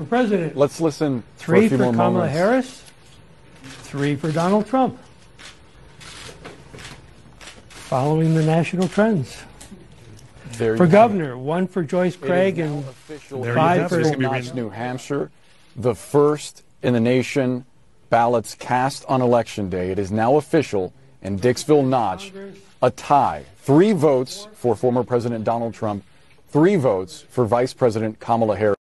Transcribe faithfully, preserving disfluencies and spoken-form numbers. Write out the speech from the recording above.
for president. Let's listen Three for a few for more Kamala moments. Harris. Three for Donald Trump. Following the national trends. There For you governor, one for Joyce Craig it is and now official There in you five have for it. It's Dixville gonna be Notch, read- New Hampshire, the first in the nation ballots cast on Election Day. It is now official in Dixville Notch, a tie. Three votes for former President Donald Trump, three votes for Vice President Kamala Harris.